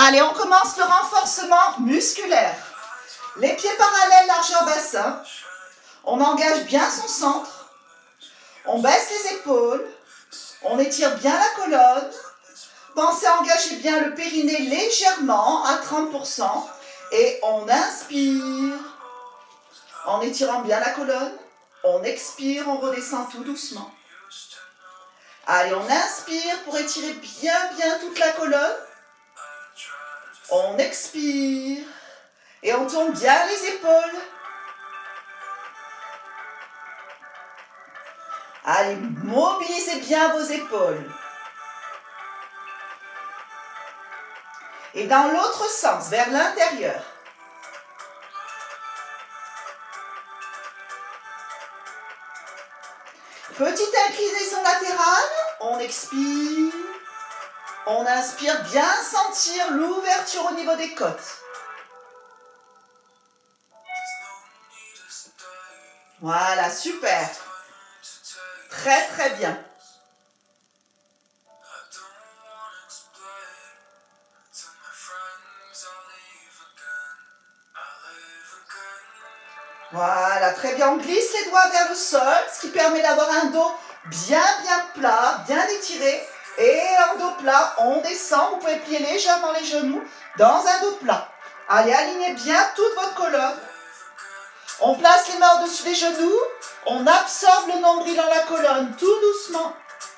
Allez, on commence le renforcement musculaire. Les pieds parallèles, largeur bassin. On engage bien son centre. On baisse les épaules. On étire bien la colonne. Pensez à engager bien le périnée légèrement à 30%. Et on inspire en étirant bien la colonne. On expire, on redescend tout doucement. Allez, on inspire pour étirer bien toute la colonne. On expire et on tourne bien les épaules. Allez, mobilisez bien vos épaules. Et dans l'autre sens, vers l'intérieur. Petite inclinaison latérale, on expire. On inspire, bien sentir l'ouverture au niveau des côtes. Voilà, super. Très bien. Voilà, très bien. On glisse les doigts vers le sol, ce qui permet d'avoir un dos bien plat, bien étiré. Et en dos plat, on descend. Vous pouvez plier légèrement les genoux dans un dos plat. Allez, alignez bien toute votre colonne. On place les mains au-dessus des genoux. On absorbe le nombril dans la colonne, tout doucement.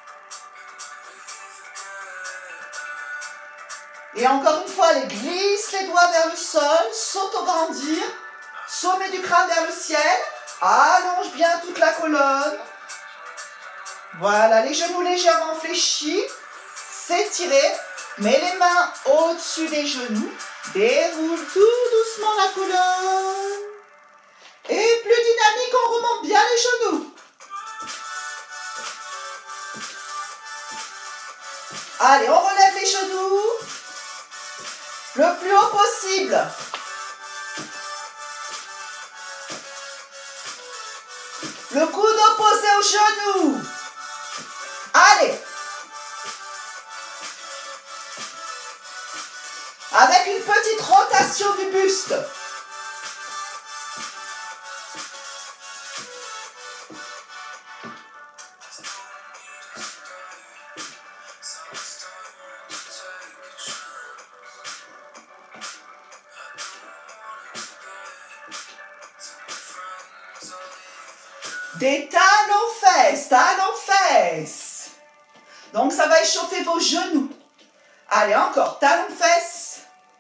Et encore une fois, allez, glisse les doigts vers le sol, s'auto-grandir. Sommet du crâne vers le ciel. Allonge bien toute la colonne. Voilà, les genoux légèrement fléchis. S'étirer. Mets les mains au-dessus des genoux. Déroule tout doucement la colonne. Et plus dynamique, on remonte bien les genoux. Allez, on relève les genoux. Le plus haut possible. Le coude opposé au genou. Allez. Avec une petite rotation du buste. Des talons-fesses. Donc, ça va échauffer vos genoux. Allez, encore, talons-fesses.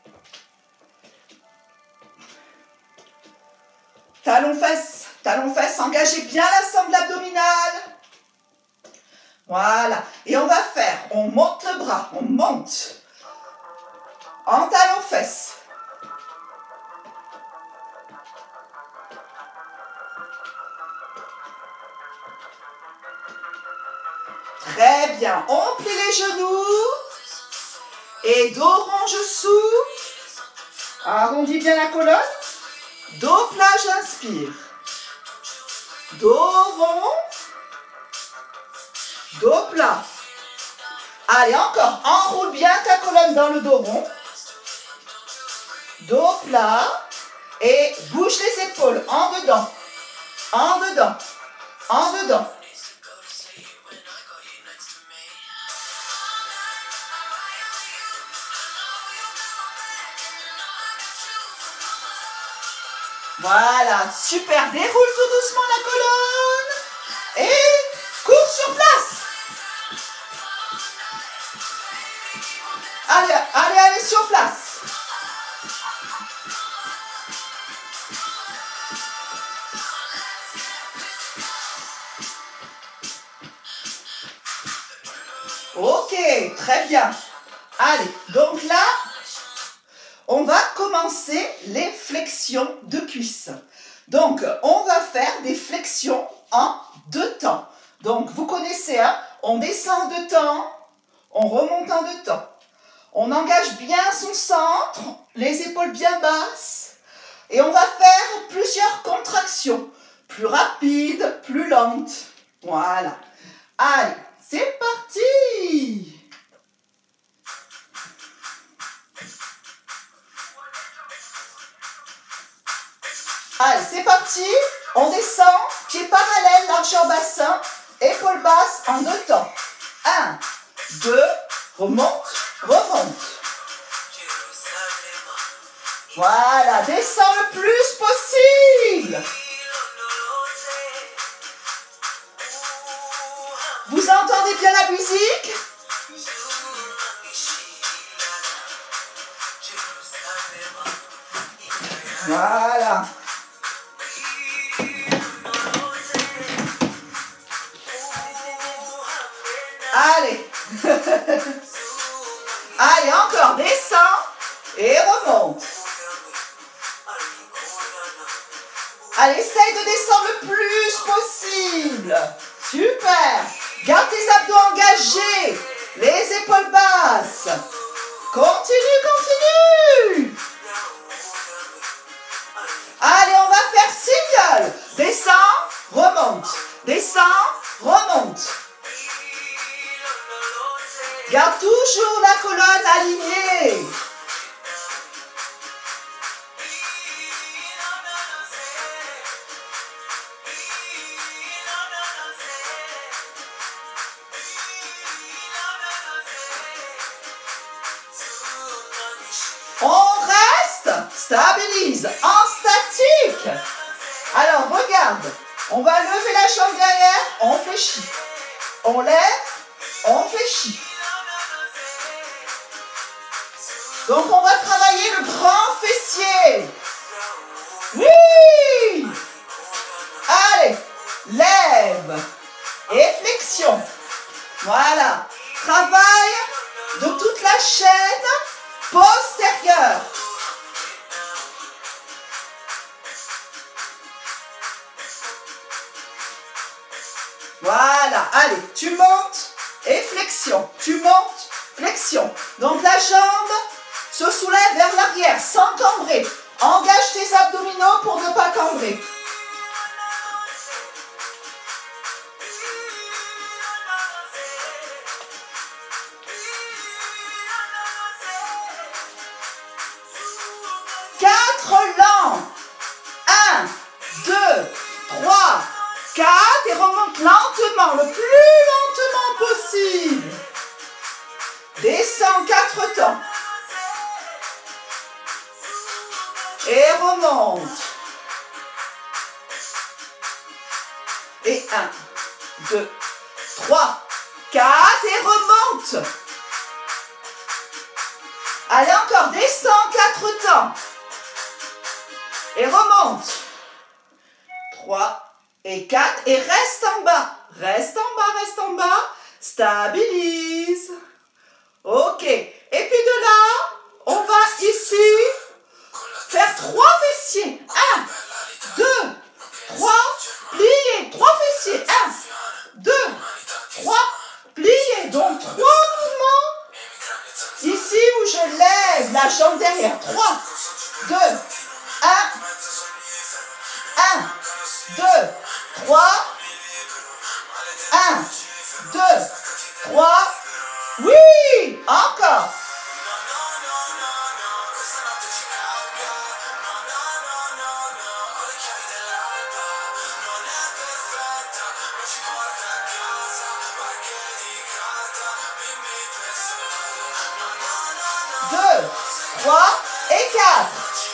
Talons-fesses, engagez bien la sangle abdominale. Voilà. Et on va faire, on monte le bras, on monte. En talons-fesses. Très bien. On plie les genoux. Et dos rond, je souffle. Arrondis bien la colonne. Dos plat, j'inspire. Dos rond. Dos plat. Allez, encore. Enroule bien ta colonne dans le dos rond. Dos plat. Et bouge les épaules. En dedans. En dedans. En dedans. Voilà, super, déroule tout doucement la colonne et cours sur place. Allez sur place. Ok, très bien. Allez, donc là, on va commencer les flexions de cuisses. Donc, on va faire des flexions en 2 temps. Donc, vous connaissez, hein, on descend en 2 temps, on remonte en 2 temps. On engage bien son centre, les épaules bien basses. Et on va faire plusieurs contractions, plus rapides, plus lentes. Voilà. Allez, c'est parti! Allez, c'est parti. On descend, pieds parallèles, largeur bassin, épaules basses en 2 temps. 1, 2, remonte, remonte. Voilà, descends le plus possible. Vous entendez bien la musique? Voilà. Allez. Allez, encore, descends et remonte. Allez, essaye de descendre le plus possible. Super. Garde tes abdos engagés. Les épaules basses. Continue, continue. Allez, on va faire single. Descends, remonte. Descends, remonte. Garde toujours la colonne alignée. On reste, stabilise, en statique. Alors, regarde, on va lever la jambe derrière, on fléchit. On lève, on fléchit. Donc, on va travailler le grand fessier. Oui! Allez, lève et flexion. Voilà, travail de toute la chaîne postérieure. Voilà, allez, tu montes et flexion. Tu montes, flexion. Donc la jambe se soulève vers l'arrière sans cambrer. Engage tes abdominaux pour ne pas cambrer. Lents. 1, 2, 3, 4 et remonte lentement, le plus lentement possible. Descends 4 temps. Et remonte. Et 1, 2, 3, 4 et remonte. Allez encore, descends 4 temps. Et remonte. 3 et 4 et reste en bas. Reste en bas, reste en bas. Stabilise. Ok. Et puis de là, on va ici faire 3 fessiers. 1, 2, 3, plier. 3 fessiers. 1, 2, 3, plier. Donc 3 mouvements. Ici où je lève la jambe derrière. 3, 2, 1, 1, 2, 3, 1, 2, 3, oui, encore. Deux, 3 et 4.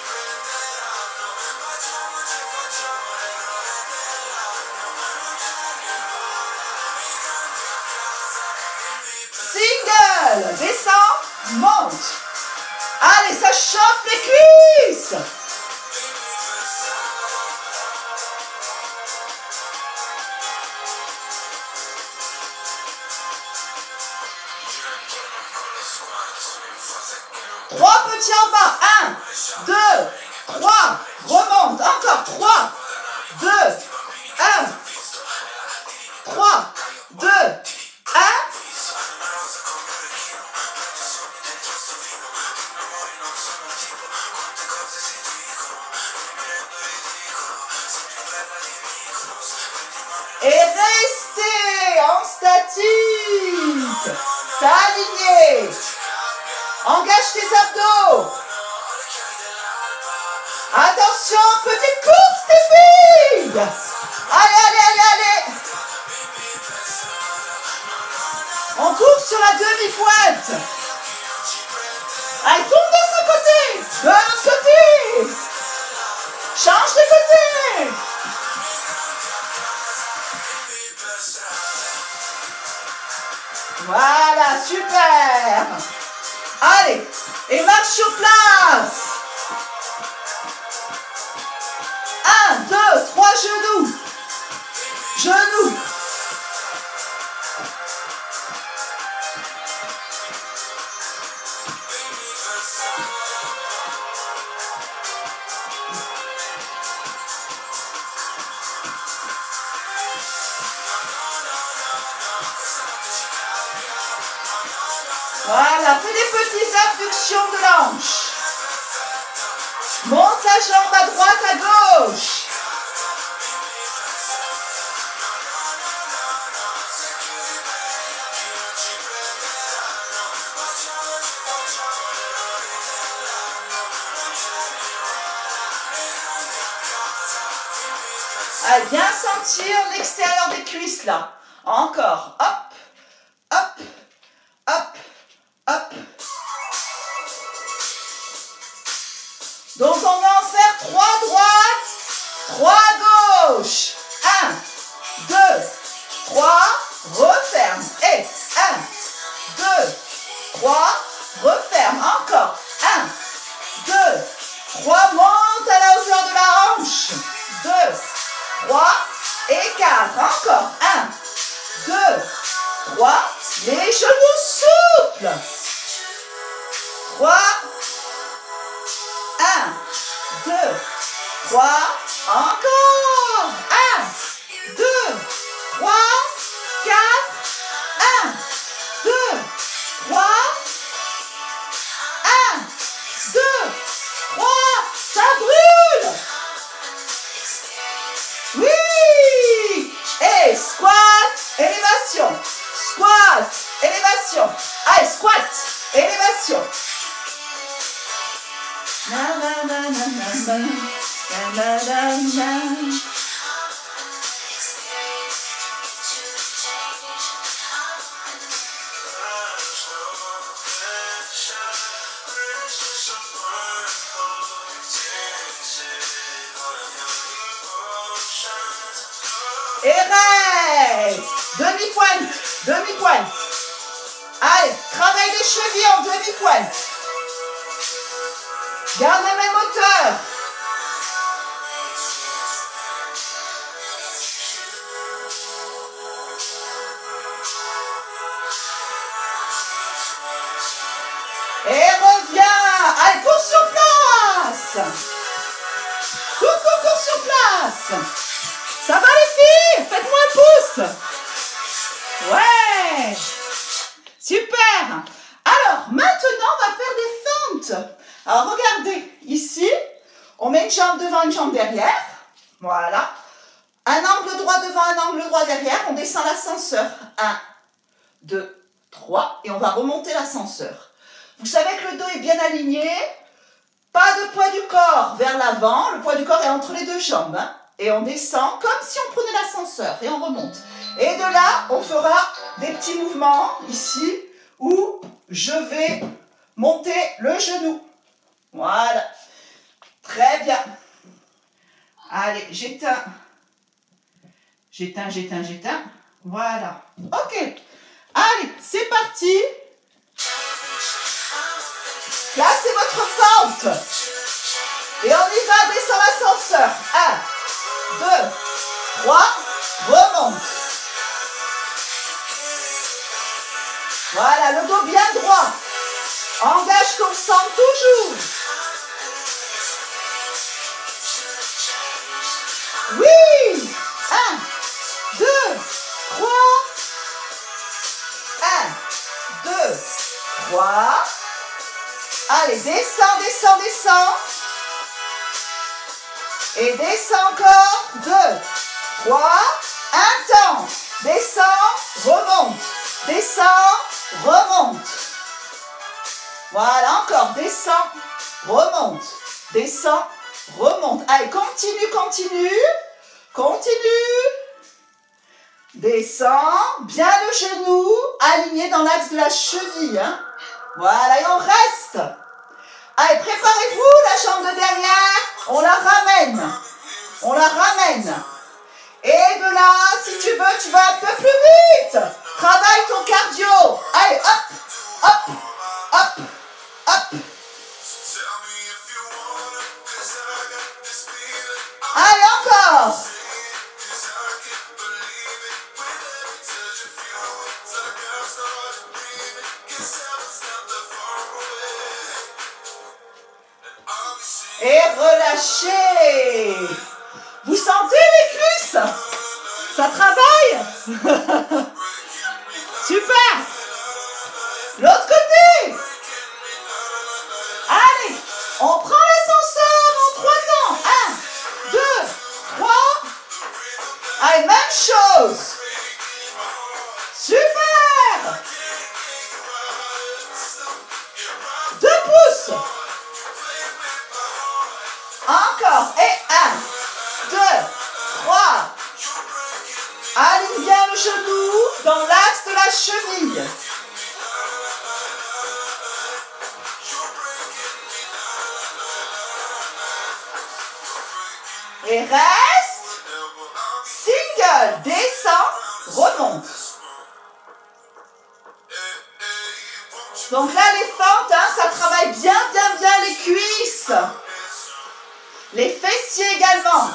Single, descends, monte. Allez, ça chauffe les cuisses. Trois petits en bas. 1, 2, 3. Remonte. Encore. 3, 2, 1. 3, 2, 1. Et restez en statique. S'aligner. Engage tes abdos. Attention, petite course. demi-pointe. Allez, tourne de ce côté. De l'autre côté. Change de côté. Voilà, super. Allez, et marche sur place. 1, 2, 3, genoux. Genoux. Voilà, fais des petites abductions de l'hanche. Monte la jambe à droite, à gauche. Allez, bien sentir l'extérieur des cuisses là. Encore, hop, hop, hop, hop. Donc on va en faire 3 droites, 3 gauche. 1, 2, 3, referme. Et 1, 2, 3, referme. Encore. 1, 2, 3, monte à la hauteur de la hanche. 2, 3 et 4. Encore. 1, 2, 3. Les genoux souples. 3, 1, 2, 3. Encore. 1, 2, 3, 4. 1, 2, 3. 1, 2, 3. Ça brûle. Oui. Et squat, élévation. Squat, élévation. Allez, squat, élévation. Na na na na na na na na na. Et reste. Demi-pointe, demi-pointe. Allez, travaille les chevilles en demi-pointe. Garde la même hauteur. Et reviens. Allez, cours sur place. Cours sur place. Ça va les filles? Faites-moi un pouce. Ouais. Super. Alors, maintenant, on va faire des fentes. Alors, regardez, ici, on met une jambe devant, une jambe derrière. Voilà. Un angle droit devant, un angle droit derrière. On descend l'ascenseur. 1, 2, 3. Et on va remonter l'ascenseur. Vous savez que le dos est bien aligné. Pas de poids du corps vers l'avant. Le poids du corps est entre les deux jambes. Hein. Et on descend comme si on prenait l'ascenseur. Et on remonte. Et de là, on fera des petits mouvements ici où je vais monter le genou. Voilà. Très bien. Allez, j'éteins. J'éteins. Voilà. Ok. Allez, c'est parti. Placez votre fente. Et on y va, descend l'ascenseur. 1, 2, 3, remonte. Voilà, le dos bien droit. Engage ton sang toujours. Oui. 1, 2, 3. 1, 2, 3. Allez, descends. Et descends encore. 2, 3. Un temps. Descends, remonte. Descends, remonte. Voilà, encore. Descends, remonte. Descends, remonte. Allez, continue. Descends, bien le genou, aligné dans l'axe de la cheville. Hein. Voilà, et on reste. Allez, préparez-vous, la jambe de derrière, on la ramène. On la ramène. Et de là, si tu veux, tu vas un peu plus vite. Travaille ton cardio. Allez, hop, hop, hop, hop. Allez, encore. Et relâchez. Vous sentez les cuisses? Ça travaille? Super. L'autre côté. Allez, on prend l'ascenseur en 3 temps. 1, 2, 3. Allez, même chose. Super. 2 pouces. Encore. Et 1, 2, 3. Aligne bien le genou dans l'axe de la cheville. Et reste. Single. Descend. Remonte. Donc là, les fentes, hein, ça travaille bien les cuisses. Les fessiers également.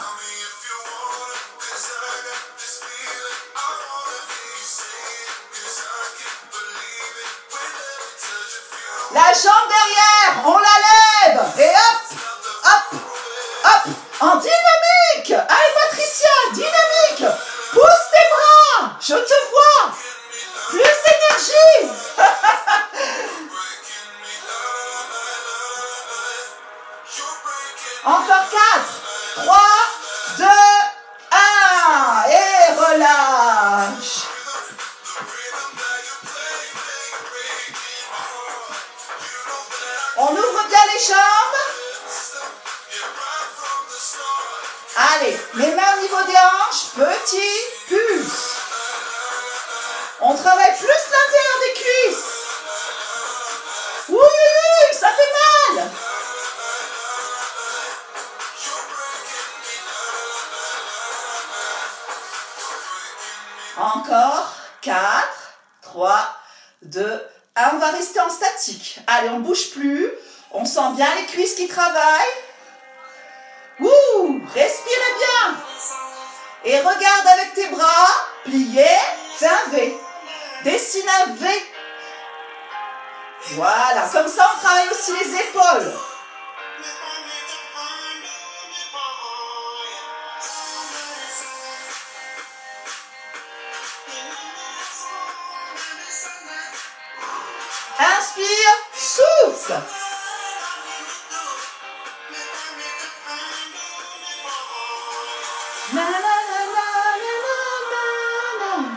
La jambe derrière, on la lève. Et hop, hop, hop. En dynamique. Allez Patricia, dynamique. Pousse tes bras. Je te vois. Plus d'énergie. Encore 4, 3, 2, 1. Et relâche. On ouvre bien les jambes. Allez, les mains au niveau des hanches. Petit pulse. On travaille plus l'intérieur des cuisses. Oui, oui, oui, ça fait mal. Encore. 4, 3, 2, 1. On va rester en statique. Allez, on ne bouge plus. On sent bien les cuisses qui travaillent. Ouh, respirez bien. Et regarde avec tes bras. Pliés. Fais un V. Dessine un V. Voilà. Comme ça, on travaille aussi les épaules. Inspire, souffle. Na, na, na, na, na, na.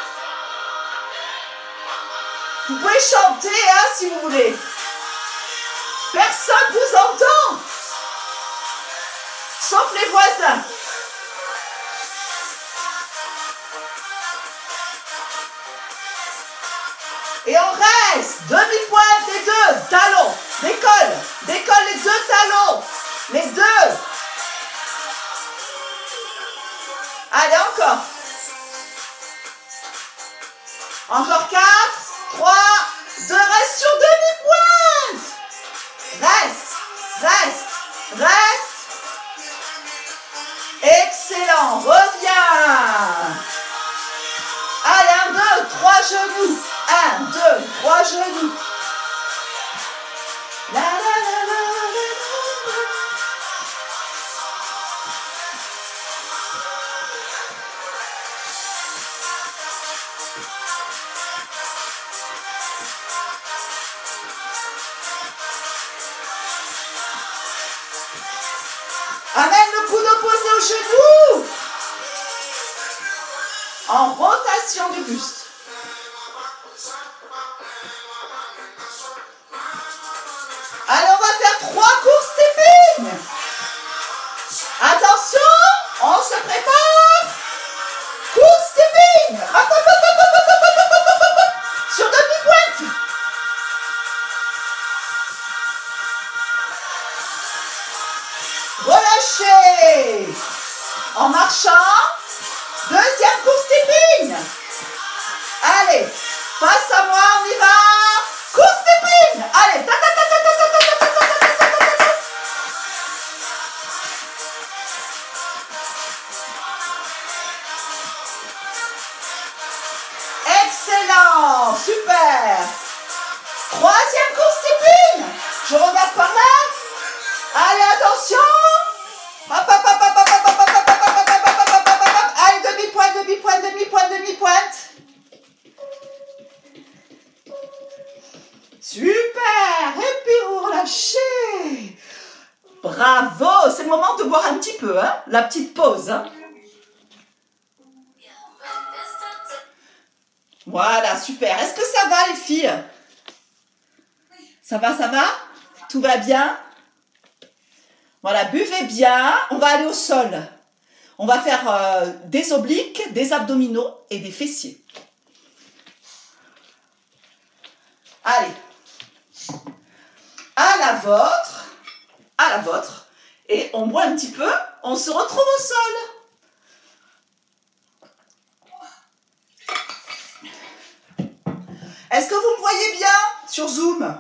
Vous pouvez chanter hein, si vous voulez. Personne vous entend. Sauf les voisins. Et on reste. Demi-pointe les 2 talons. Décolle. Décolle les 2 talons. Les 2. Allez, encore. Encore 4, 3, 2. Reste sur demi-pointe. Reste. Reste. Reste. Excellent. Reviens. Allez, 1, 2, 3 genoux. 1, 2, 3 genoux. La, la, la, la, la, la. Amène le coude opposé au genou. En rotation du buste. Allez, on va faire 3 courses stepping. Attention, on se prépare. Course stepping. relâchez. En marchant. Deuxième course stepping. Allez, face à moi, on y va. Course stepping. Allez, ta ta ta ta ta ta ta ta ta ta ta ta ta ta. Excellent, super. Troisième course stepping. Je regarde par là. Allez, attention. Hop, hop, hop, hop, hop, hop, hop, hop, hop, hop, hop, hop, hop, hop, hop, hop. Allez, demi-pointe, demi-pointe, demi-pointe, demi-pointe. Super. Et puis vous relâchez. Bravo. C'est le moment de boire un petit peu, hein, la petite pause. Hein. Voilà, super. Est-ce que ça va, les filles? Ça va, ça va? Tout va bien? Voilà, buvez bien. On va aller au sol. On va faire des obliques, des abdominaux et des fessiers. Allez. À la vôtre. À la vôtre. Et on boit un petit peu. On se retrouve au sol. Est-ce que vous me voyez bien sur Zoom?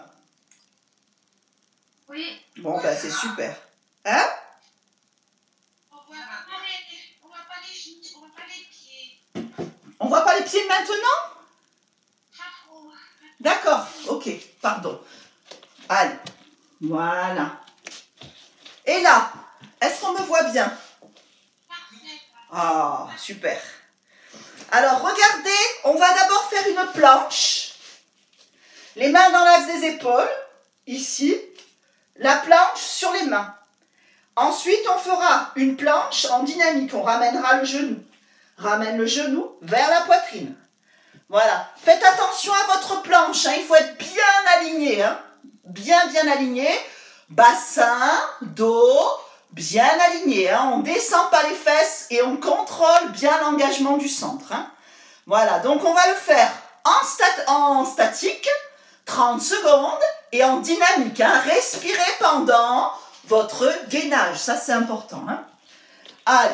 Oui. Bon, ben c'est super. Hein? On voit pas les genoux, on voit pas les pieds. On voit pas les pieds maintenant? Pas trop. D'accord, ok, pardon. Allez, voilà. Et là, est-ce qu'on me voit bien? Parfait. Ah, super. Alors, regardez, on va d'abord faire une planche. Les mains dans l'axe des épaules, ici. La planche sur les mains. Ensuite, on fera une planche en dynamique. On ramènera le genou. Ramène le genou vers la poitrine. Voilà. Faites attention à votre planche. Hein. Il faut être bien aligné. Hein. Bien, bien aligné. Bassin, dos, bien aligné. Hein. On ne descend pas les fesses et on contrôle bien l'engagement du centre. Hein. Voilà. Donc, on va le faire en statique. 30 secondes et en dynamique. Hein. Respirez pendant votre gainage. Ça, c'est important. Hein. Allez.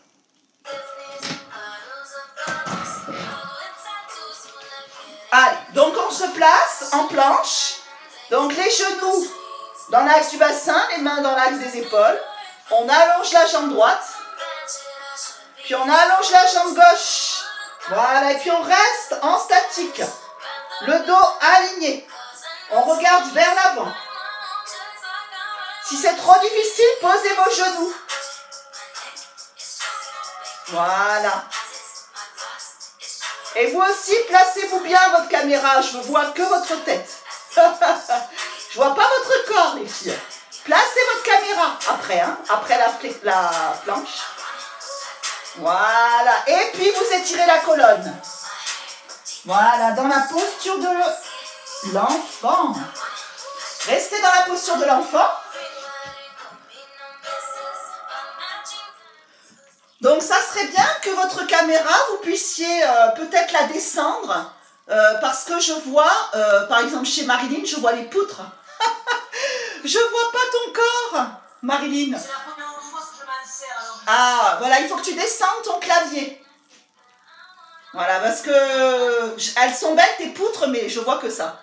Allez. Donc, on se place en planche. Donc, les genoux dans l'axe du bassin, les mains dans l'axe des épaules. On allonge la jambe droite. Puis, on allonge la jambe gauche. Voilà. Et puis, on reste en statique. Le dos aligné. On regarde vers l'avant. Si c'est trop difficile, posez vos genoux. Voilà. Et vous aussi, placez-vous bien votre caméra. Je ne vois que votre tête. Je ne vois pas votre corps, les filles. Placez votre caméra. Après, hein, après la planche. Voilà. Et puis, vous étirez la colonne. Voilà, dans la posture de l'enfant. Restez dans la posture de l'enfant. Donc, ça serait bien que votre caméra, vous puissiez peut-être la descendre. Parce que je vois, par exemple, chez Marilyn, je vois les poutres. Je vois pas ton corps, Marilyn. C'est la première fois que je m'insère. Alors... Ah, voilà, il faut que tu descendes ton clavier. Voilà, parce que elles sont belles tes poutres, mais je vois que ça.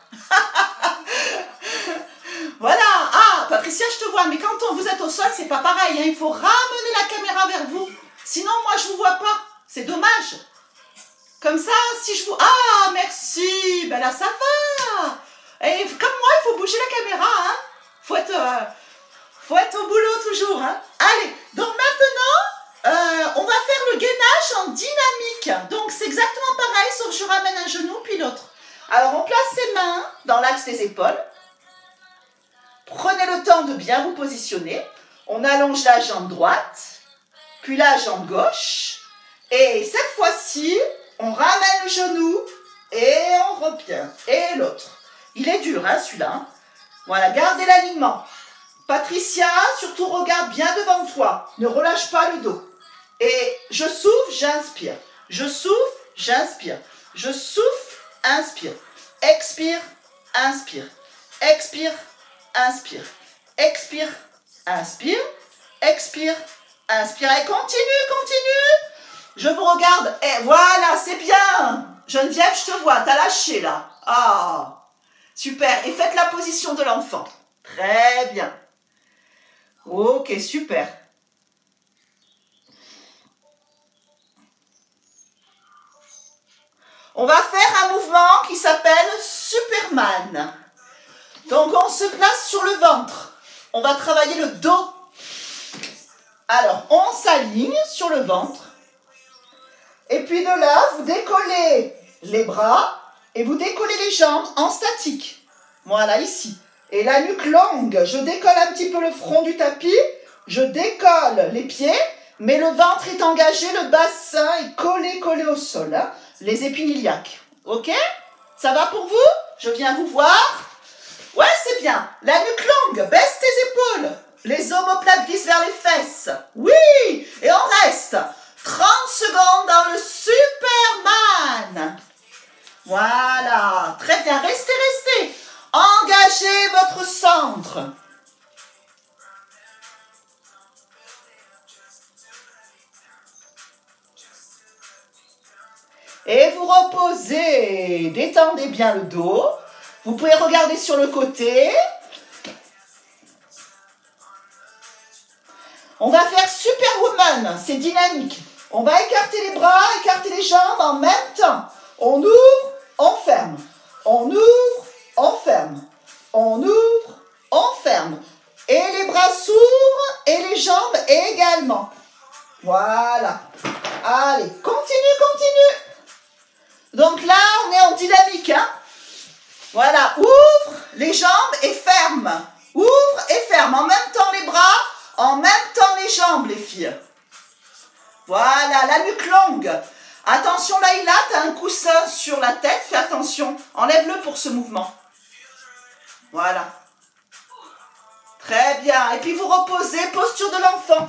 Voilà. Ah, Patricia, je te vois, mais quand vous êtes au sol, c'est pas pareil. Hein. Il faut ramener la caméra vers vous. Sinon, moi, je vous vois pas. C'est dommage. Comme ça, si je vous... Ah, merci. Ben là, ça va. Et comme moi, il faut bouger la caméra. Hein. Faut être au boulot toujours. Hein. Allez, donc maintenant... on va faire le gainage en dynamique. Donc, c'est exactement pareil, sauf que je ramène un genou, puis l'autre. Alors, on place ses mains dans l'axe des épaules. Prenez le temps de bien vous positionner. On allonge la jambe droite, puis la jambe gauche. Et cette fois-ci, on ramène le genou et on revient. Et l'autre. Il est dur, hein, celui-là. Voilà, gardez l'alignement. Patricia, surtout regarde bien devant toi. Ne relâche pas le dos. Et je souffle, j'inspire. Je souffle, j'inspire. Je souffle, inspire. Expire, inspire. Expire, inspire. Expire, inspire. expire, inspirez, continue, continue. Je vous regarde, et voilà, c'est bien. Geneviève, je te vois, t'as lâché là. Ah, super, et faites la position de l'enfant. Très bien. Ok, super. On va faire un mouvement qui s'appelle Superman. Donc, on se place sur le ventre. On va travailler le dos. Alors, on s'aligne sur le ventre. Et puis de là, vous décollez les bras et vous décollez les jambes en statique. Voilà, ici. Et la nuque longue. Je décolle un petit peu le front du tapis. Je décolle les pieds. Mais le ventre est engagé, le bassin est collé au sol. Hein. Les épines iliaques. Ok? Ça va pour vous? Je viens vous voir. Ouais, c'est bien. La nuque longue, baisse tes épaules. Les omoplates glissent vers les fesses. Oui. Et on reste 30 secondes dans le Superman. Voilà. Très bien. Restez, restez. Engagez votre centre. Et vous reposez. Détendez bien le dos. Vous pouvez regarder sur le côté. On va faire Superwoman. C'est dynamique. On va écarter les bras, écarter les jambes en même temps. On ouvre, on ferme. On ouvre, on ferme. On ouvre, on ferme. Et les bras s'ouvrent et les jambes également. Voilà. Allez, continue, continue. Donc là, on est en dynamique. Hein? Voilà, ouvre les jambes et ferme. Ouvre et ferme. En même temps les bras, en même temps les jambes, les filles. Voilà, la nuque longue. Attention, Laïla, tu as un coussin sur la tête. Fais attention. Enlève-le pour ce mouvement. Voilà. Très bien. Et puis vous reposez, posture de l'enfant.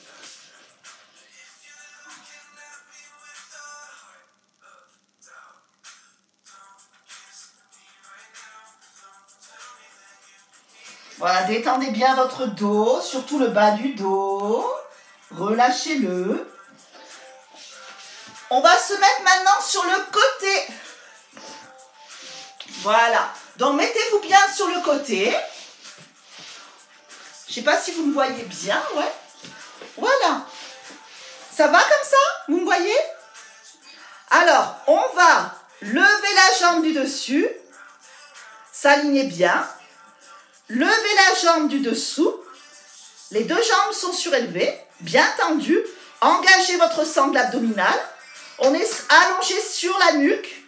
Voilà, détendez bien votre dos, surtout le bas du dos. Relâchez-le. On va se mettre maintenant sur le côté. Voilà. Donc, mettez-vous bien sur le côté. Je ne sais pas si vous me voyez bien, ouais. Voilà. Ça va comme ça? Vous me voyez? Alors, on va lever la jambe du dessus. S'aligner bien. Levez la jambe du dessous. Les deux jambes sont surélevées, bien tendues. Engagez votre sangle abdominale. On est allongé sur la nuque.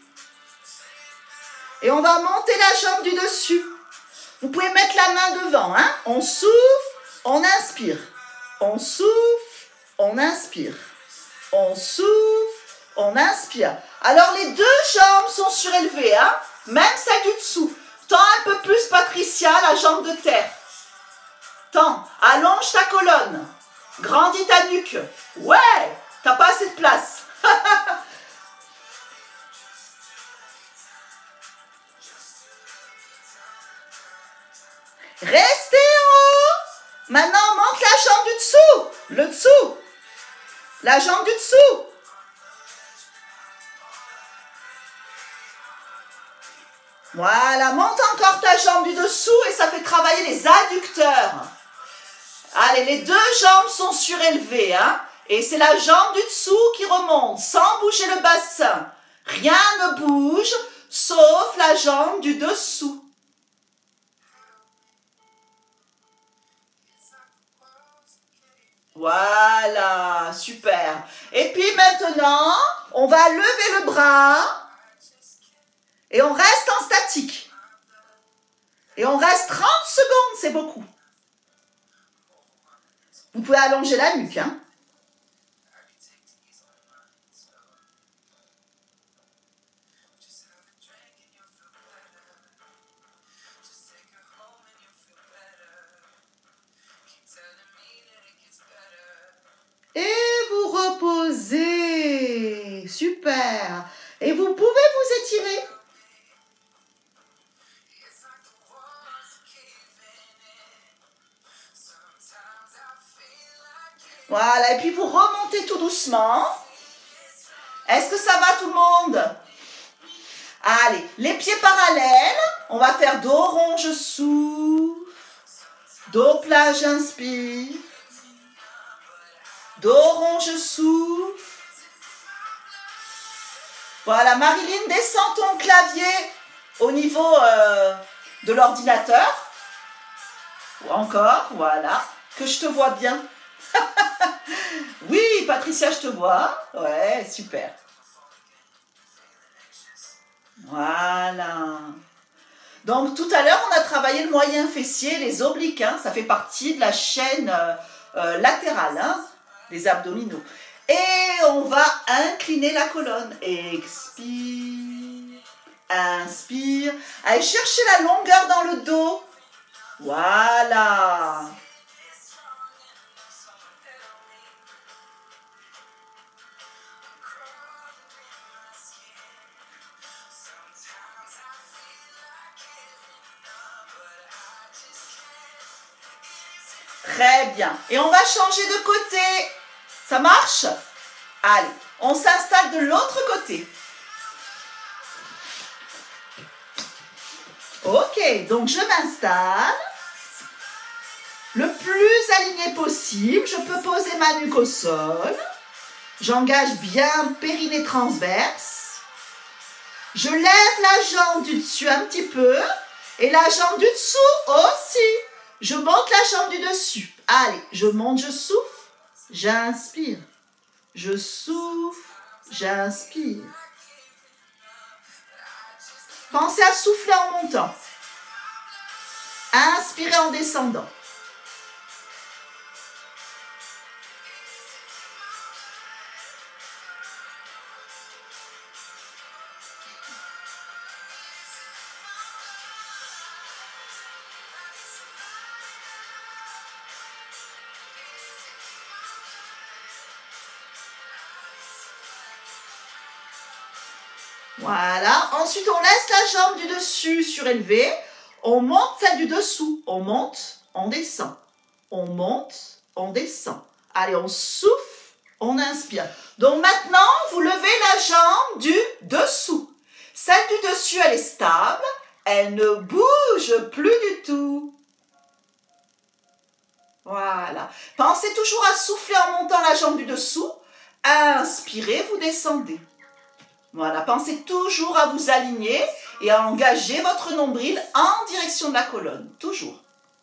Et on va monter la jambe du dessus. Vous pouvez mettre la main devant. Hein? On souffle, on inspire. On souffle, on inspire. On souffle, on inspire. Alors les deux jambes sont surélevées. Hein? Même celle du dessous. Tends un peu plus, Patricia, la jambe de terre. Tends, allonge ta colonne. Grandis ta nuque. Ouais, t'as pas assez de place. Restez en haut. Maintenant, on monte la jambe du dessous. Le dessous. La jambe du dessous. Voilà, monte encore ta jambe du dessous et ça fait travailler les adducteurs. Allez, les deux jambes sont surélevées, hein, et c'est la jambe du dessous qui remonte, sans bouger le bassin. Rien ne bouge, sauf la jambe du dessous. Voilà, super. Et puis maintenant, on va lever le bras. Et on reste en statique. Et on reste 30 secondes, c'est beaucoup. Vous pouvez allonger la nuque. Hein. Et vous reposez. Super. Et vous pouvez vous étirer. Voilà, et puis vous remontez tout doucement. Est-ce que ça va tout le monde? Allez, les pieds parallèles. On va faire dos rond, je souffle. Dos plat, j'inspire. Dos rond, je souffle. Voilà, Marilyn, descends ton clavier au niveau de l'ordinateur. Ou encore, voilà, que je te vois bien. Oui, Patricia, je te vois. Ouais, super. Voilà. Donc, tout à l'heure, on a travaillé le moyen fessier, les obliques. Hein, ça fait partie de la chaîne latérale, hein, des abdominaux. Et on va incliner la colonne. Expire. Inspire. Allez, cherchez la longueur dans le dos. Voilà. Très bien. Et on va changer de côté. Ça marche? Allez, on s'installe de l'autre côté. Ok, donc je m'installe. Le plus aligné possible. Je peux poser ma nuque au sol. J'engage bien périnée transverse. Je lève la jambe du dessus un petit peu. Et la jambe du dessous aussi. Je monte la jambe du dessus. Allez, je monte, je souffle. J'inspire. Je souffle. J'inspire. Pensez à souffler en montant. Inspirez en descendant. Voilà. Ensuite, on laisse la jambe du dessus surélevée. On monte celle du dessous. On monte, on descend. On monte, on descend. Allez, on souffle, on inspire. Donc maintenant, vous levez la jambe du dessous. Celle du dessus, elle est stable. Elle ne bouge plus du tout. Voilà. Pensez toujours à souffler en montant la jambe du dessous. Inspirez, vous descendez. Voilà, pensez toujours à vous aligner et à engager votre nombril en direction de la colonne, toujours.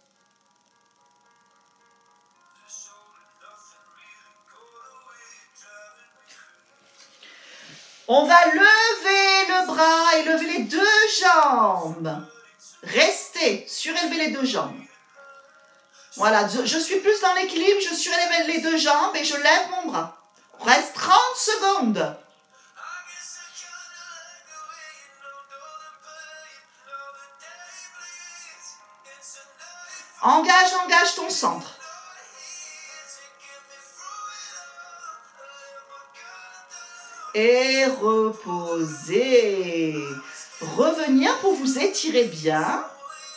On va lever le bras et lever les deux jambes. Restez, surélevez les deux jambes. Voilà, je suis plus dans l'équilibre, je surélève les deux jambes et je lève mon bras. Reste 30 secondes. Engage ton centre. Et reposez. Revenir pour vous étirer bien.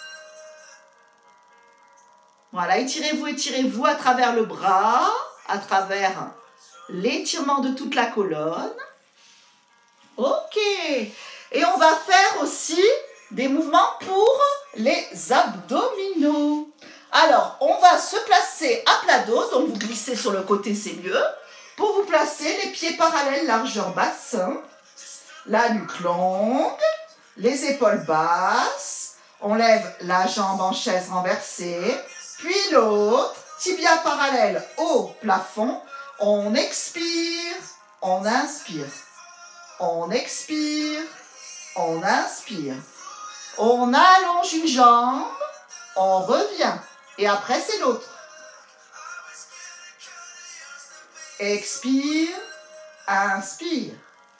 Voilà, étirez-vous à travers le bras, à travers l'étirement de toute la colonne. Ok. Et on va faire aussi des mouvements pour les abdominaux. Alors, on va se placer à plat dos, donc vous glissez sur le côté, c'est mieux. Pour vous placer, les pieds parallèles, largeur bassin, la nuque longue, les épaules basses. On lève la jambe en chaise renversée, puis l'autre, tibia parallèle au plafond. On expire, on inspire. On expire, on inspire. On allonge une jambe, on revient. Et après, c'est l'autre. Expire, inspire.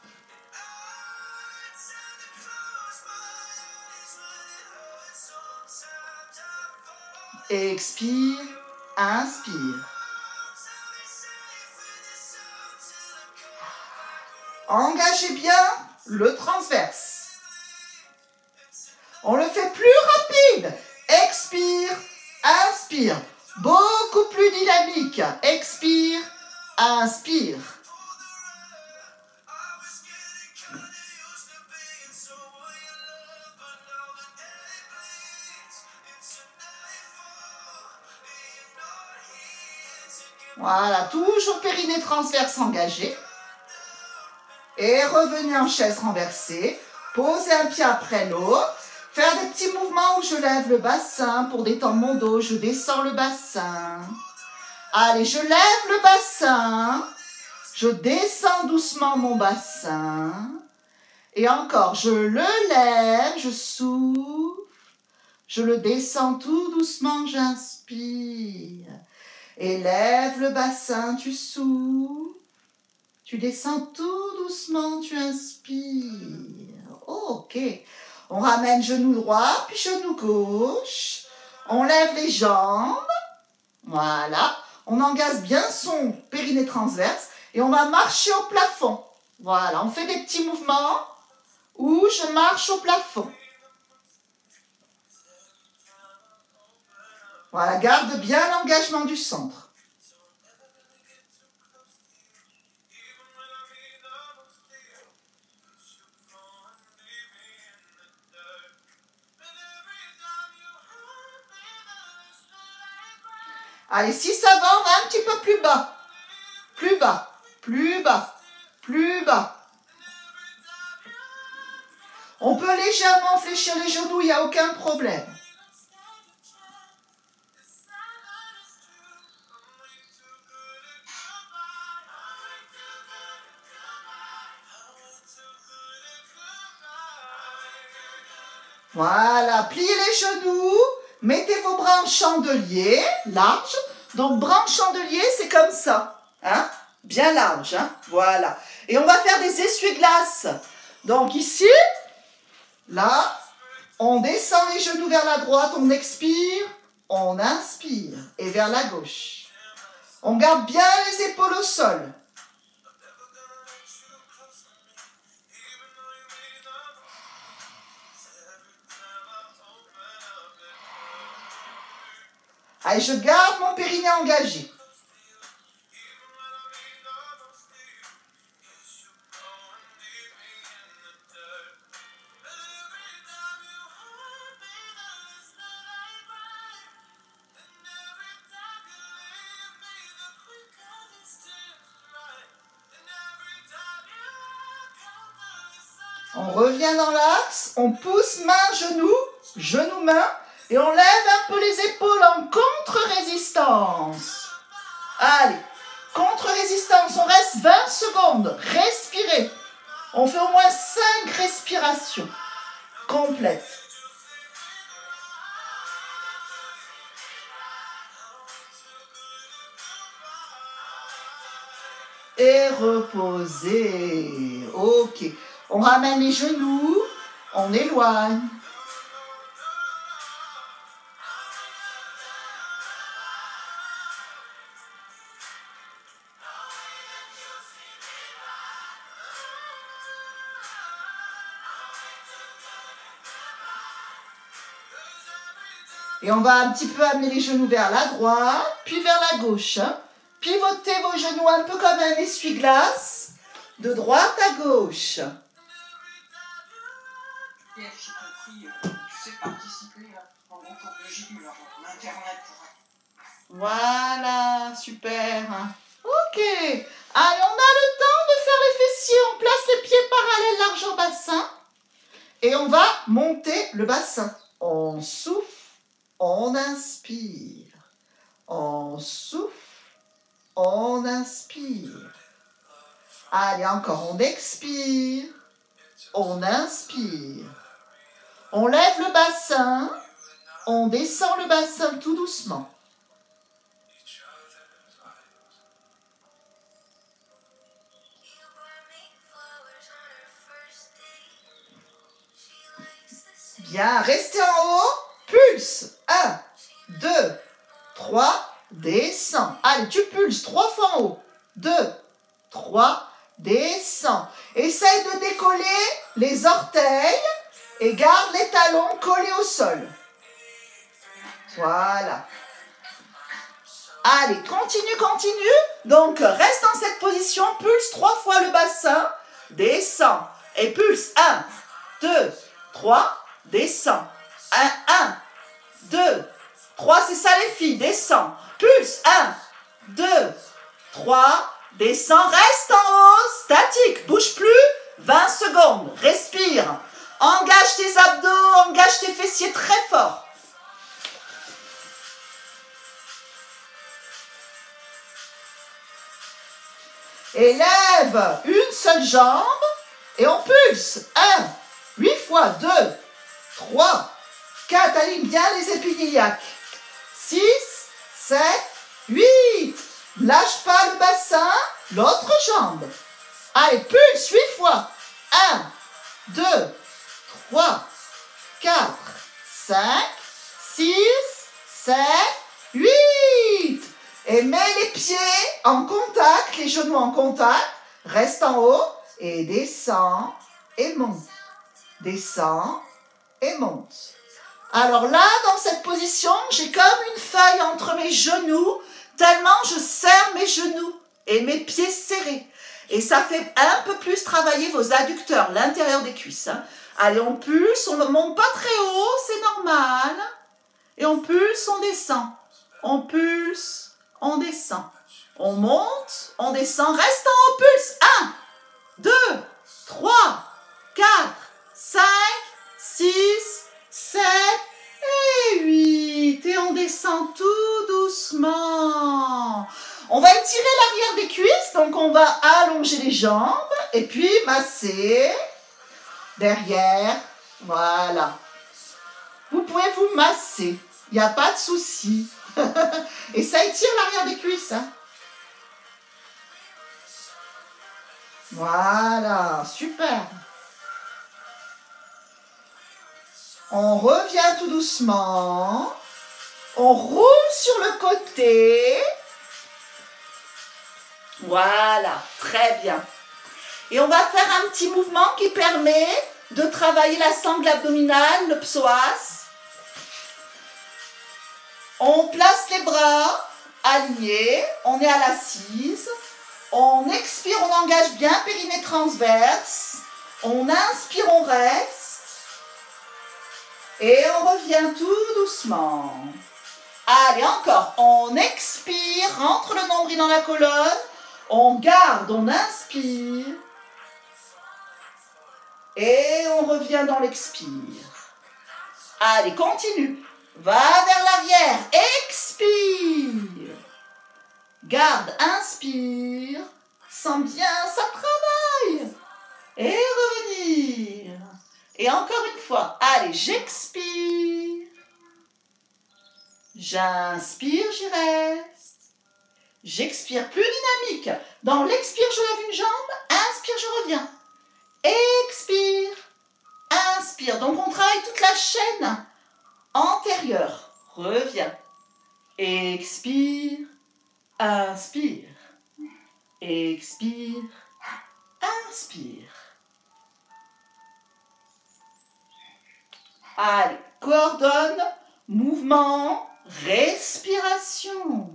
Expire, inspire. Engagez bien le transverse. On le fait plus rapide. Expire, inspire. Beaucoup plus dynamique. Expire, inspire. Voilà, toujours périnée transverse engagé. Et revenez en chaise renversée. Posez un pied après l'autre. Faire des petits mouvements où je lève le bassin pour détendre mon dos. Je descends le bassin. Allez, je lève le bassin. Je descends doucement mon bassin. Et encore, je le lève, je souffle. Je le descends tout doucement, j'inspire. Et lève le bassin, tu souffles. Tu descends tout doucement, tu inspires. Ok. On ramène genou droit, puis genou gauche. On lève les jambes. Voilà. On engage bien son périnée transverse. Et on va marcher au plafond. Voilà. On fait des petits mouvements où je marche au plafond. Voilà. Garde bien l'engagement du centre. Allez, si ça va, on va un petit peu plus bas. Plus bas, plus bas, plus bas. On peut légèrement fléchir les genoux, il n'y a aucun problème. Voilà, pliez les genoux. Mettez vos bras en chandelier, large. Donc, bras en chandelier, c'est comme ça. Hein? Bien large. Hein? Voilà. Et on va faire des essuie-glaces. Donc, ici, là, on descend les genoux vers la droite, on expire, on inspire. Et vers la gauche. On garde bien les épaules au sol. Allez, je garde mon périnée engagé. On revient dans l'axe, on pousse main, genou, genou, main. Et on lève un peu les épaules en contre-résistance. Allez, contre-résistance, on reste 20 secondes. Respirez. On fait au moins 5 respirations complètes. Et reposez. Ok. On ramène les genoux, on éloigne. Et on va un petit peu amener les genoux vers la droite, puis vers la gauche. Pivotez vos genoux un peu comme un essuie-glace, de droite à gauche. J'ai compris, tu sais participer en concours de Gilles, l'Internet. Voilà, super. Ok. Allez, on a le temps de faire les fessiers. On place les pieds parallèles large au bassin. Et on va monter le bassin. On souffle, on inspire. On souffle, on inspire. Allez, encore, on expire. On inspire. On lève le bassin. On descend le bassin tout doucement. Bien, restez en haut. Pulse. 1, 2, 3, descends. Allez, tu pulses 3 fois en haut. 2, 3, descends. Essaye de décoller les orteils et garde les talons collés au sol. Voilà. Allez, continue, continue. Donc, reste dans cette position, pulse 3 fois le bassin, descend. Et pulse 1, 2, 3, descend. 1, 2, 3, c'est ça les filles, descend. Pulse 1, 2, 3, descend, reste en haut, statique, bouge plus, 20 secondes, respire. Engage tes abdos, engage tes fessiers très fort. Élève une seule jambe et on pulse. 1, 8 fois, 2, 3, 4, aligne bien les épidéliaques. 6, 7, 8. Lâche pas le bassin, l'autre jambe. Allez, pulse 8 fois. 1, 2, 3, 4, 5, 6, 7, 8. Et mets les pieds en contact, les genoux en contact. Reste en haut et descends et monte. Descends et monte. Alors là, dans cette position, j'ai comme une feuille entre mes genoux, tellement je serre mes genoux et mes pieds serrés. Et ça fait un peu plus travailler vos adducteurs, l'intérieur des cuisses. Hein. Allez, on pulse, on ne monte pas très haut, c'est normal. Et on pulse, on descend. On pulse, on descend. On monte, on descend, reste en haut, pulse. 1, 2, 3, 4, 5, 6, 7 et 8. Et on descend tout doucement. On va étirer l'arrière des cuisses, donc on va allonger les jambes et puis masser derrière. Voilà. Vous pouvez vous masser, il n'y a pas de souci. Et ça étire l'arrière des cuisses. Hein. Voilà, super. On revient tout doucement. On roule sur le côté. Voilà, très bien. Et on va faire un petit mouvement qui permet de travailler la sangle abdominale, le psoas. On place les bras alignés, on est à l'assise. On expire, on engage bien périnée transverse. On inspire, on reste. Et on revient tout doucement. Allez, encore. On expire, rentre le nombril dans la colonne. On garde, on inspire. Et on revient dans l'expire. Allez, continue. Va vers l'arrière. Expire. Garde, inspire. Sens bien, ça travaille. Et revenir. Et encore une fois. Allez, j'expire. J'inspire, j'y reste. J'expire, plus dynamique. Dans l'expire, je lève une jambe. Inspire, je reviens. Expire. Inspire. Donc, on travaille toute la chaîne antérieure. Reviens. Expire. Inspire. Expire. Inspire. Allez, coordonne, mouvement, respiration.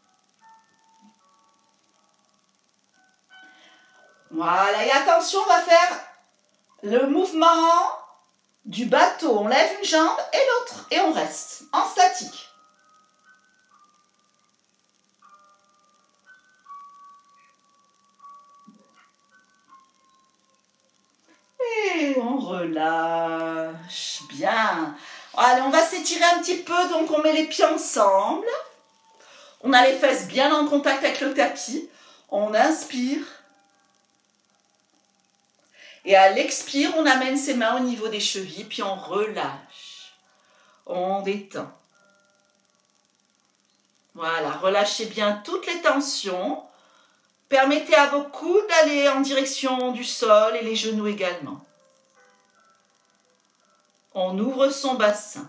Voilà, et attention, on va faire le mouvement du bateau. On lève une jambe et l'autre, et on reste en statique. Et on relâche. Bien. Allez, on va s'étirer un petit peu, donc on met les pieds ensemble. On a les fesses bien en contact avec le tapis. On inspire. Et à l'expire, on amène ses mains au niveau des chevilles, puis on relâche. On détend. Voilà, relâchez bien toutes les tensions. Permettez à vos coudes d'aller en direction du sol et les genoux également. On ouvre son bassin.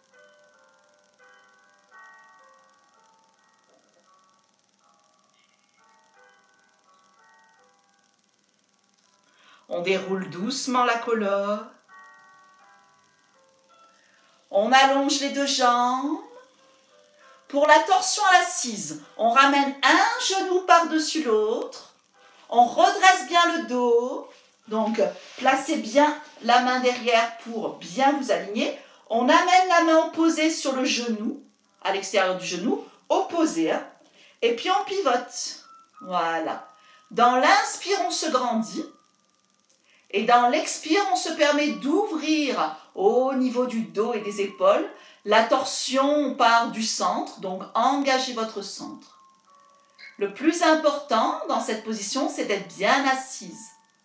On déroule doucement la colonne. On allonge les deux jambes. Pour la torsion à l'assise, on ramène un genou par-dessus l'autre. On redresse bien le dos. Donc, placez bien la main derrière pour bien vous aligner. On amène la main opposée sur le genou, à l'extérieur du genou, opposée. Hein, et puis, on pivote. Voilà. Dans l'inspire, on se grandit. Et dans l'expire, on se permet d'ouvrir au niveau du dos et des épaules. La torsion part du centre, donc engagez votre centre. Le plus important dans cette position, c'est d'être bien assise,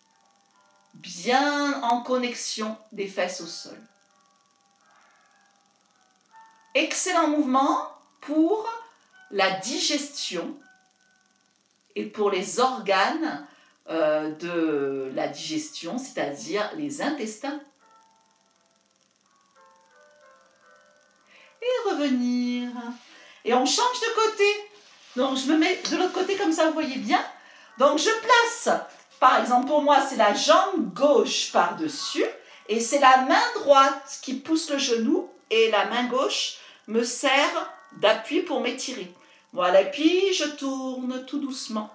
bien en connexion des fesses au sol. Excellent mouvement pour la digestion et pour les organes de la digestion, c'est-à-dire les intestins. Et revenir. Et on change de côté. Donc je me mets de l'autre côté comme ça, vous voyez bien. Donc je place, par exemple pour moi, c'est la jambe gauche par-dessus et c'est la main droite qui pousse le genou et la main gauche me sert d'appui pour m'étirer. Voilà, et puis je tourne tout doucement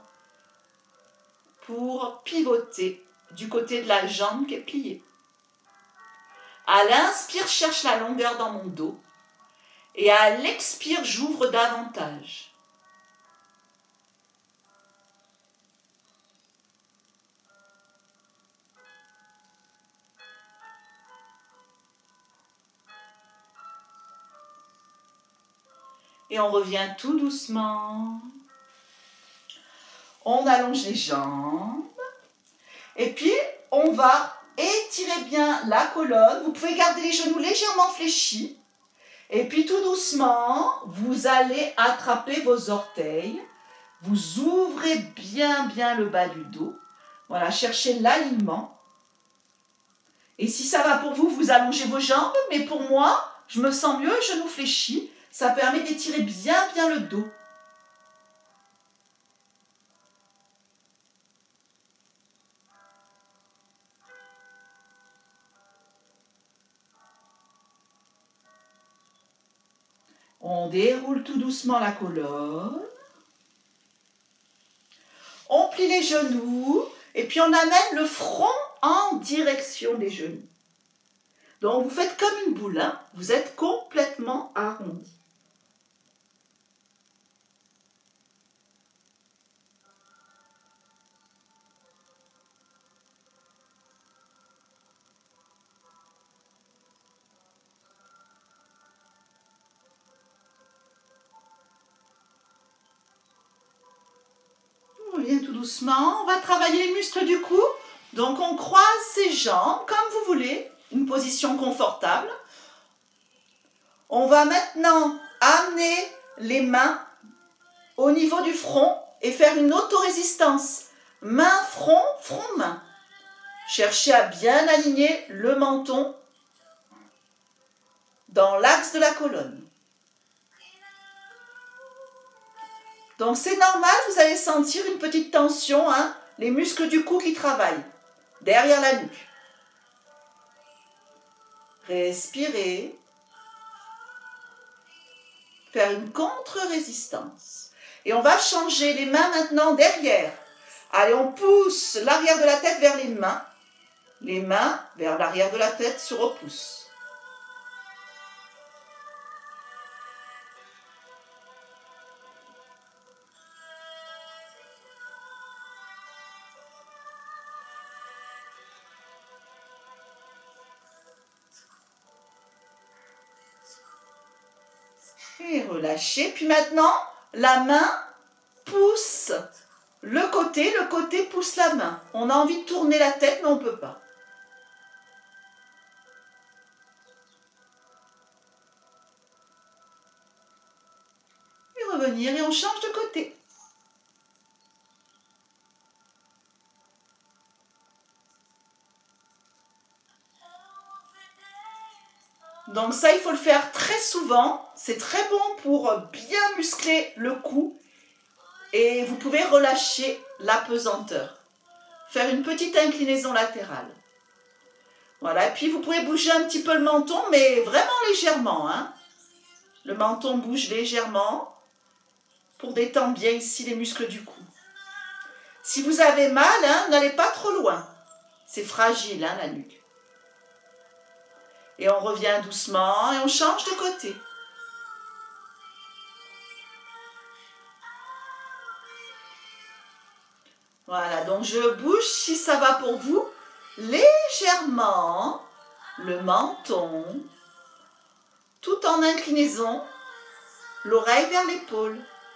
pour pivoter du côté de la jambe qui est pliée. À l'inspire, je cherche la longueur dans mon dos. Et à l'expire, j'ouvre davantage. Et on revient tout doucement. On allonge les jambes. Et puis, on va étirer bien la colonne. Vous pouvez garder les genoux légèrement fléchis. Et puis tout doucement, vous allez attraper vos orteils. Vous ouvrez bien le bas du dos. Voilà, cherchez l'alignement. Et si ça va pour vous, vous allongez vos jambes. Mais pour moi, je me sens mieux, genoux fléchis. Ça permet d'étirer bien le dos. On déroule tout doucement la colonne. On plie les genoux et puis on amène le front en direction des genoux. Donc vous faites comme une boule, hein? Vous êtes complètement arrondi. On revient tout doucement, on va travailler les muscles du cou. Donc on croise ses jambes comme vous voulez, une position confortable. On va maintenant amener les mains au niveau du front et faire une autorésistance. Main, front, front, main. Cherchez à bien aligner le menton dans l'axe de la colonne. Donc c'est normal, vous allez sentir une petite tension, hein, les muscles du cou qui travaillent, derrière la nuque. Respirez. Faire une contre-résistance. Et on va changer les mains maintenant derrière. Allez, on pousse l'arrière de la tête vers les mains. Les mains vers l'arrière de la tête se repoussent. Et relâchez. Puis maintenant, la main pousse le côté pousse la main. On a envie de tourner la tête, mais on ne peut pas. Et revenir, et on change de côté. Donc ça, il faut le faire très souvent. C'est très bon pour bien muscler le cou. Et vous pouvez relâcher la pesanteur. Faire une petite inclinaison latérale. Voilà, et puis vous pouvez bouger un petit peu le menton, mais vraiment légèrement, hein. Le menton bouge légèrement pour détendre bien ici les muscles du cou. Si vous avez mal, hein, n'allez pas trop loin. C'est fragile, hein, la nuque. Et on revient doucement et on change de côté. Voilà, donc je bouge, si ça va pour vous, légèrement le menton, tout en inclinaison, l'oreille vers l'épaule.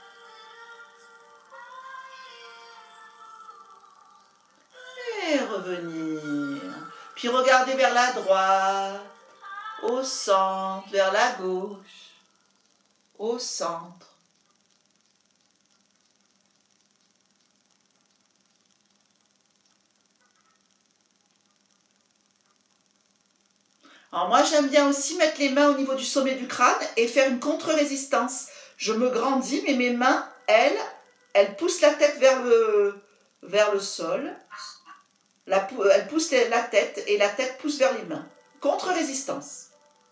Et revenir. Puis regardez vers la droite, au centre, vers la gauche, au centre. Alors moi, j'aime bien aussi mettre les mains au niveau du sommet du crâne et faire une contre-résistance. Je me grandis, mais mes mains, elles poussent la tête vers le sol. Elles poussent la tête et la tête pousse vers les mains. Contre-résistance.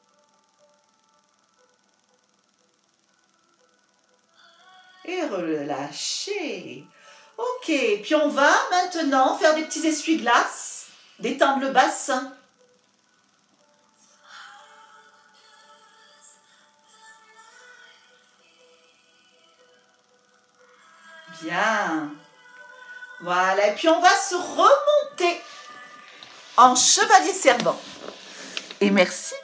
Et relâchez. Ok, puis on va maintenant faire des petits essuie-glaces, détendre le bassin. Bien. Voilà, et puis on va se remonter en chevalier servant. Et merci.